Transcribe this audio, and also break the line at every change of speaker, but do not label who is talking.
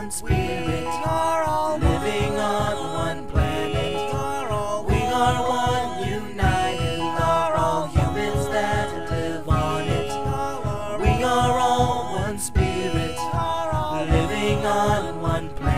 one spirit, living on one planet. We are one, united, all humans that live on it. We are all one spirit, living on one planet.